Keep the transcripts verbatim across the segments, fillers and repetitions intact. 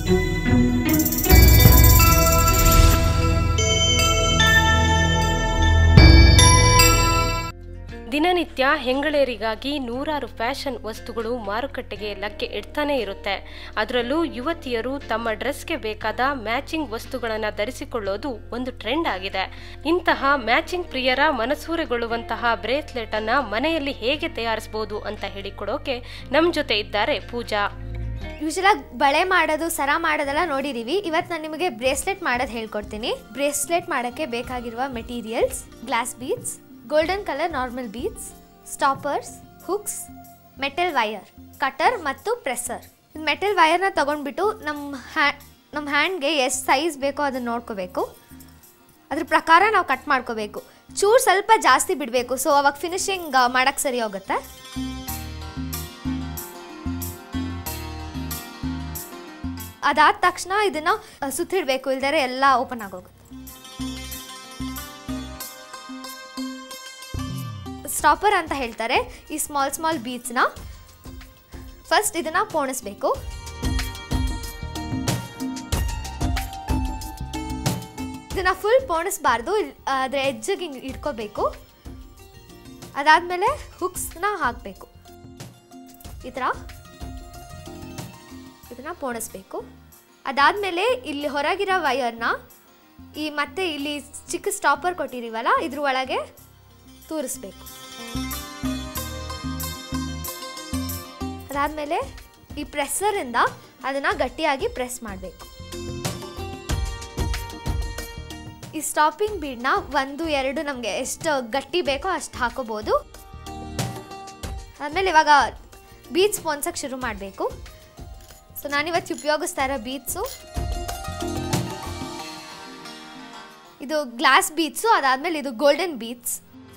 ದಿನನಿತ್ಯ ಹೆಂಗಳೇರಿಗಾಗಿ ನೂರಾರು ಫ್ಯಾಷನ್ ವಸ್ತುಗಳು ಮಾರುಕಟ್ಟೆಗೆ ಲಗ್ಗೆ ಇಡ್ತಾನೆ ಇರುತ್ತೆ. ಅದರಲ್ಲೂ ಯುವತಿಯರು ತಮ್ಮ ಡ್ರೆಸ್ಗೆ ಬೇಕಾದ ಮ್ಯಾಚಿಂಗ್ ವಸ್ತುಗಳನ್ನು ಧರಿಸಿಕೊಳ್ಳೋದು ಒಂದು ಟ್ರೆಂಡ್ ಆಗಿದೆ. ಇಂತಹ ಮ್ಯಾಚಿಂಗ್ ಪ್ರಿಯರ ಮನಸೂರೆಗೊಳ್ಳುವಂತಹ ಬ್ರೇಸ್ಲೆಟ್ ಅನ್ನ ಮನೆಯಲ್ಲಿ ಹೇಗೆ ತಯಾರಿಸಬಹುದು ಅಂತ ಹೇಳಿಕೊಡೋಕೆ ನಮ್ಮ ಜೊತೆ ಇದ್ದಾರೆ ಪೂಜಾ. ಯೂಶಲಾಗಿ ಬಳೆ ಮಾಡೋದು, ಸರ ಮಾಡೋದೆಲ್ಲ ನೋಡಿದೀವಿ. ಇವತ್ತು ನಾನು ನಿಮಗೆ ಬ್ರೇಸ್ಲೆಟ್ ಮಾಡೋದು ಹೇಳ್ಕೊಡ್ತೀನಿ. ಬ್ರೇಸ್ಲೆಟ್ ಮಾಡೋಕ್ಕೆ ಬೇಕಾಗಿರುವ materials: glass beads, golden colour normal beads, stoppers, hooks, metal wire, cutter ಮತ್ತು ಪ್ರೆಸ್ಸರ್. ಮೆಟಲ್ ವೈರ್ನ ತೊಗೊಂಡ್ಬಿಟ್ಟು ನಮ್ಮ ಹ್ಯಾ ನಮ್ಮ ಹ್ಯಾಂಡ್ಗೆ ಎಷ್ಟು ಸೈಜ್ ಬೇಕೋ ಅದನ್ನು ನೋಡ್ಕೋಬೇಕು. ಅದ್ರ ಪ್ರಕಾರ ನಾವು ಕಟ್ ಮಾಡ್ಕೋಬೇಕು. ಚೂರು ಸ್ವಲ್ಪ ಜಾಸ್ತಿ ಬಿಡಬೇಕು, ಸೊ ಅವಾಗ ಫಿನಿಶಿಂಗ್ ಮಾಡೋಕ್ಕೆ ಸರಿ ಹೋಗುತ್ತೆ. ಅದಾದ ತಕ್ಷಣ ಇದನ್ನು ಸುತ್ತಿಡಬೇಕು, ಇಲ್ದರೆ ಎಲ್ಲ ಓಪನ್ ಆಗೋಗುತ್ತೆ. ಸ್ಟಾಪರ್ ಅಂತ ಹೇಳ್ತಾರೆ ಈ ಸ್ಮಾಲ್ ಸ್ಮಾಲ್ ಬೀಡ್ಸ್ನ. ಫಸ್ಟ್ ಇದನ್ನು ಪೋಣಿಸ್ಬೇಕು. ಇದನ್ನು ಫುಲ್ ಪೋಣಿಸ್ಬಾರ್ದು, ಅದರ ಎಡ್ಜಿಗೆ ಹಿಂಗೆ ಇಟ್ಕೋಬೇಕು. ಅದಾದಮೇಲೆ ಹುಕ್ಸ್ನ ಹಾಕಬೇಕು. ಈ ಥರ ಇದನ್ನು ಪೋಣಿಸ್ಬೇಕು. ಅದಾದಮೇಲೆ ಇಲ್ಲಿ ಹೊರಗಿರೋ ವೈರ್ನ ಈ ಮತ್ತೆ ಇಲ್ಲಿ ಚಿಕ್ಕ ಸ್ಟಾಪರ್ ಕೊಟ್ಟಿದ್ದೀವಲ್ಲ ಇದ್ರ ಒಳಗೆ ತೂರಿಸ್ಬೇಕು. ಅದಾದಮೇಲೆ ಈ ಪ್ರೆಸ್ಸರಿಂದ ಅದನ್ನು ಗಟ್ಟಿಯಾಗಿ ಪ್ರೆಸ್ ಮಾಡಬೇಕು. ಈ ಸ್ಟಾಪಿಂಗ್ ಬೀಡ್ನ ಒಂದು ಎರಡು ನಮಗೆ ಎಷ್ಟು ಗಟ್ಟಿ ಬೇಕೋ ಅಷ್ಟು ಹಾಕೋಬೋದು. ಆದಮೇಲೆ ಇವಾಗ ಬೀಡ್ಸ್ ಪೋನ್ಸಕ್ಕೆ ಶುರು ಮಾಡಬೇಕು. ಸೊ ನಾನಿವತ್ತು ಉಪಯೋಗಿಸ್ತಾ ಇರೋ ಬೀಡ್ಸು ಇದು ಗ್ಲಾಸ್ ಬೀಡ್ಸು, ಅದಾದಮೇಲೆ ಇದು golden beads.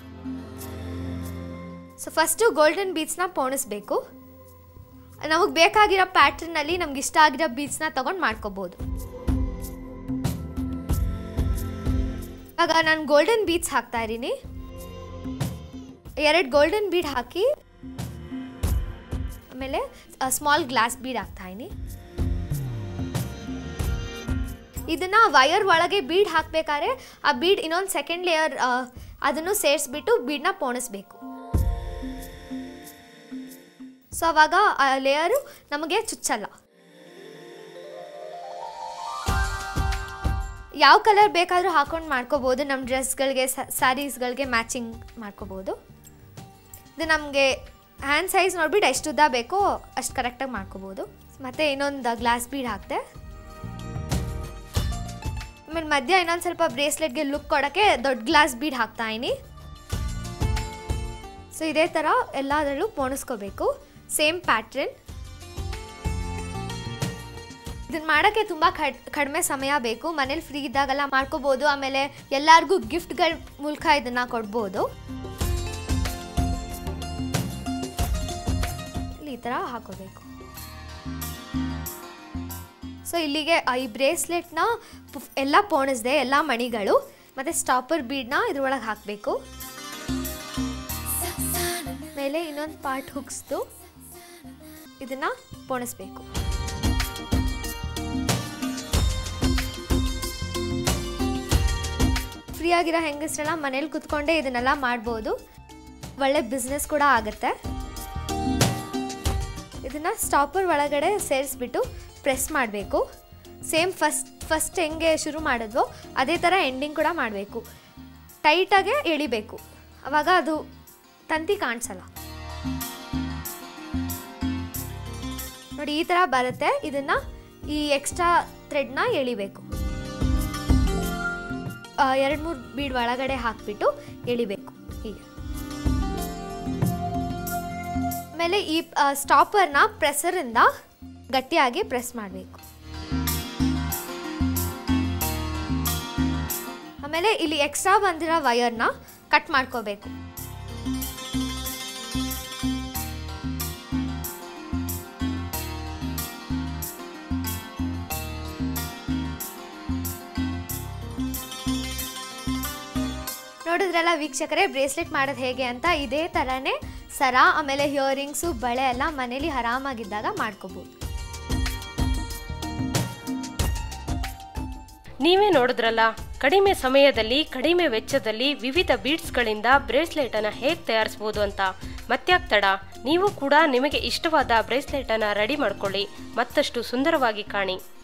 So first golden ಬೀಡ್ಸ್ನ ಪೋಣಿಸ್ಬೇಕು. ನಮಗೆ ಬೇಕಾಗಿರೋ ಪ್ಯಾಟ್ರನ್ನಲ್ಲಿ ನಮ್ಗೆ ಇಷ್ಟ ಆಗಿರೋ ಬೀಡ್ಸ್ನ ತೊಗೊಂಡು ಮಾಡ್ಕೋಬೋದು. ಇವಾಗ ನಾನು ಗೋಲ್ಡನ್ ಬೀಡ್ಸ್ ಹಾಕ್ತಾ ಇದ್ದೀನಿ. ಎರಡು ಗೋಲ್ಡನ್ ಬೀಡ್ ಹಾಕಿ ಆಮೇಲೆ ಸ್ಮಾಲ್ ಗ್ಲಾಸ್ ಬೀಡ್ ಹಾಕ್ತಾ ಇದ್ದೀನಿ. ಇದನ್ನು ವೈರ್ ಒಳಗೆ ಬೀಡ್ ಹಾಕಬೇಕಾದ್ರೆ ಆ ಬೀಡ್ ಇನ್ನೊಂದು ಸೆಕೆಂಡ್ ಲೇಯರ್ ಅದನ್ನು ಸೇರಿಸ್ಬಿಟ್ಟು ಬೀಡನ್ನ ಪೋಣಿಸ್ಬೇಕು. ಸೊ ಅವಾಗ ಆ ಲೇಯರು ನಮಗೆ ಚುಚ್ಚಲ್ಲ. ಯಾವ ಕಲರ್ ಬೇಕಾದರೂ ಹಾಕೊಂಡು ಮಾಡ್ಕೋಬೋದು. ನಮ್ಮ ಡ್ರೆಸ್ಗಳಿಗೆ, ಸ್ಯಾರೀಸ್ಗಳಿಗೆ ಮ್ಯಾಚಿಂಗ್ ಮಾಡ್ಕೋಬೋದು. ಇದು ನಮಗೆ ಹ್ಯಾಂಡ್ ಸೈಜ್ ನೋಡ್ಬಿಟ್ಟು ಎಷ್ಟು ಉದ್ದ ಬೇಕೋ ಅಷ್ಟು ಕರೆಕ್ಟಾಗಿ ಮಾಡ್ಕೋಬೋದು. ಮತ್ತು ಇನ್ನೊಂದು ಗ್ಲಾಸ್ ಬೀಡ್ ಹಾಕ್ತೆ. ಆಮೇಲೆ ಮಧ್ಯ ಇನ್ನೊಂದು ಸ್ವಲ್ಪ ಬ್ರೇಸ್ಲೆಟ್ಗೆ ಲುಕ್ ಕೊಡೋಕ್ಕೆ ದೊಡ್ಡ ಗ್ಲಾಸ್ ಬೀಡ್ ಹಾಕ್ತಾಯಿನಿ. ಸೊ ಇದೇ ಥರ ಎಲ್ಲದರಲ್ಲೂ ಪೋಣಿಸ್ಕೋಬೇಕು. Same pattern. ಇದನ್ನು ಮಾಡೋಕ್ಕೆ ತುಂಬ ಕಡ್ ಕಡಿಮೆ ಸಮಯ ಬೇಕು. ಮನೇಲಿ ಫ್ರೀ ಇದ್ದಾಗೆಲ್ಲ ಮಾಡ್ಕೋಬೋದು. ಆಮೇಲೆ ಎಲ್ಲರಿಗೂ ಗಿಫ್ಟ್ಗಳ ಮೂಲಕ ಇದನ್ನು ಕೊಡ್ಬೋದು. ಈ ಥರ ಹಾಕೋಬೇಕು. ಸೊ ಇಲ್ಲಿಗೆ ಈ ಬ್ರೇಸ್ಲೆಟ್ನ ಎಲ್ಲ ಪೋಣಿಸ್ದೆ, ಎಲ್ಲ ಮಣಿಗಳು ಮತ್ತು ಸ್ಟಾಪರ್ ಬೀಡ್ನ ಇದ್ರೊಳಗೆ ಹಾಕಬೇಕು. ಮೇಲೆ ಇನ್ನೊಂದು ಪಾರ್ಟ್ ಹುಕ್ಸ್ದು ಇದನ್ನು ಪೋಣಿಸ್ಬೇಕು. ಫ್ರೀ ಆಗಿರೋ ಹೆಂಗಸ್ರೆಲ್ಲ ಮನೇಲಿ ಕುತ್ಕೊಂಡೇ ಇದನ್ನೆಲ್ಲ ಮಾಡ್ಬೋದು. ಒಳ್ಳೆ ಬಿಸ್ನೆಸ್ ಕೂಡ ಆಗುತ್ತೆ. ಇದನ್ನು ಸ್ಟಾಪರ್ ಒಳಗಡೆ ಸೇರಿಸ್ಬಿಟ್ಟು ಪ್ರೆಸ್ ಮಾಡಬೇಕು. ಸೇಮ್ ಫಸ್ಟ್ ಫಸ್ಟ್ ಹೆಂಗೆ ಶುರು ಮಾಡಿದ್ವೋ ಅದೇ ಥರ ಎಂಡಿಂಗ್ ಕೂಡ ಮಾಡಬೇಕು. ಟೈಟಾಗೆ ಎಳಿಬೇಕು, ಆವಾಗ ಅದು ತಂತಿ ಕಾಣಿಸಲ್ಲ. ನೋಡಿ ಈ ಥರ ಬರುತ್ತೆ. ಇದನ್ನು ಈ ಎಕ್ಸ್ಟ್ರಾ ಥ್ರೆಡ್ನ ಎಳಿಬೇಕು. ಎರಡು ಮೂರು ಬೀಡ್ ಒಳಗಡೆ ಹಾಕಿಬಿಟ್ಟು ಎಳಿಬೇಕು ಹೀಗೆ. ಆಮೇಲೆ ಈ ಸ್ಟಾಪರ್ನ ಪ್ರೆಸ್ಸರಿಂದ ಗಟ್ಟಿಯಾಗಿ ಪ್ರೆಸ್ ಮಾಡಬೇಕು. ಆಮೇಲೆ ಇಲ್ಲಿ ಎಕ್ಸ್ಟ್ರಾ ಬಂದಿರೋ ವೈರ್ನ ಕಟ್ ಮಾಡ್ಕೋಬೇಕು. ನೋಡಿದ್ರಲ್ಲ ವೀಕ್ಷಕರೇ, ಬ್ರೇಸ್ಲೆಟ್ ಮಾಡೋದು ಹೇಗೆ ಅಂತ. ಇದೇ ಥರನೇ ಸರ ಆಮೇಲೆ ಇಯರಿಂಗ್ಸು ಬಳೆ ಎಲ್ಲ ಮನೇಲಿ ಆರಾಮಾಗಿದ್ದಾಗ ಮಾಡ್ಕೋಬೋದು. ನೀವೇ ನೋಡಿದ್ರಲ್ಲ, ಕಡಿಮೆ ಸಮಯದಲ್ಲಿ ಕಡಿಮೆ ವೆಚ್ಚದಲ್ಲಿ ವಿವಿಧ ಬೀಡ್ಸ್ಗಳಿಂದ ಬ್ರೇಸ್ಲೆಟ್ ಅನ್ನ ಹೇಗೆ ತಯಾರಿಸಬಹುದು ಅಂತ. ಮತ್ಯಾಕ್ ತಡ, ನೀವು ಕೂಡ ನಿಮಗೆ ಇಷ್ಟವಾದ ಬ್ರೇಸ್ಲೆಟ್ ಅನ್ನ ರೆಡಿ ಮಾಡ್ಕೊಳ್ಳಿ, ಮತ್ತಷ್ಟು ಸುಂದರವಾಗಿ ಕಾಣಿ.